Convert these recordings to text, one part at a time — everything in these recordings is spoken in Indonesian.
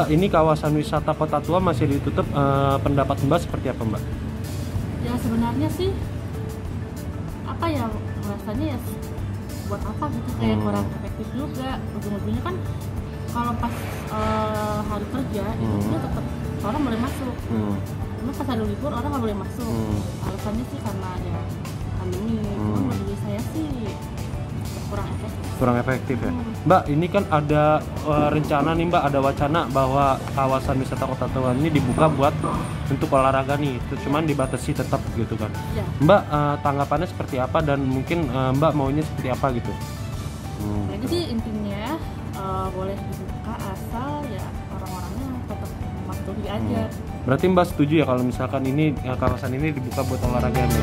ini kawasan wisata Kota Tua masih ditutup, pendapat Mbak seperti apa Mbak? Ya sebenarnya sih apa ya, rasanya ya buat apa gitu, kayak kurang efektif juga. Ujung-ujungnya kan kalau pas hari kerja itu dia tetap orang boleh masuk, cuma pas hari libur orang nggak boleh masuk. Alasannya sih karena ya pandemi. Cuma menurut saya sih kurang efektif Ya. Mbak, ini kan ada rencana nih Mbak, ada wacana bahwa kawasan wisata Kota Tua ini dibuka buat untuk olahraga nih, cuman dibatasi tetap gitu kan. ya. Mbak, tanggapannya seperti apa dan mungkin Mbak maunya seperti apa gitu? Jadi sih intinya boleh dibuka asal ya orang-orangnya tetap mematuhi aja. Berarti Mbak setuju ya kalau misalkan ini kawasan ini dibuka buat olahraga Mbak?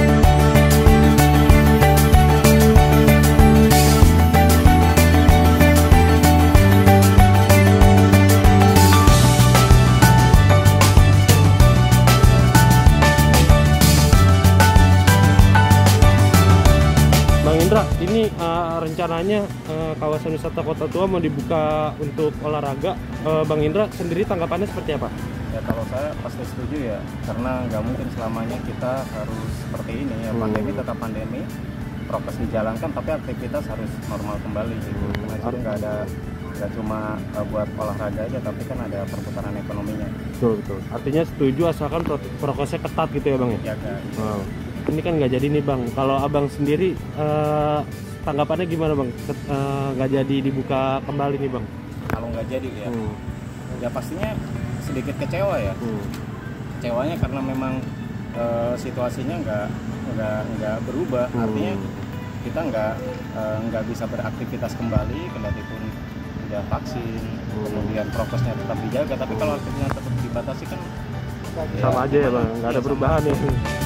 Ini rencananya kawasan wisata Kota Tua mau dibuka untuk olahraga. Bang Indra sendiri tanggapannya seperti apa? Ya kalau saya pasti setuju ya, karena nggak mungkin selamanya kita harus seperti ini ya. Pandemi tetap pandemi, prokes dijalankan, tapi aktivitas harus normal kembali gitu. Karena itu nggak cuma buat olahraga aja, tapi kan ada perputaran ekonominya. Betul. Artinya setuju asalkan prokesnya ketat gitu ya Bang ya? Ya kan. Ini kan nggak jadi nih Bang. Kalau Abang sendiri tanggapannya gimana Bang? Nggak jadi dibuka kembali nih Bang? Kalau nggak jadi ya, ya pastinya sedikit kecewa ya. Kecewanya karena memang situasinya nggak berubah. Artinya kita nggak bisa beraktivitas kembali, kendati pun udah vaksin, kemudian prokesnya tetap dijaga. Tapi kalau aktivitasnya tetap dibatasi kan sama aja ya Bang, nggak ada perubahan ya.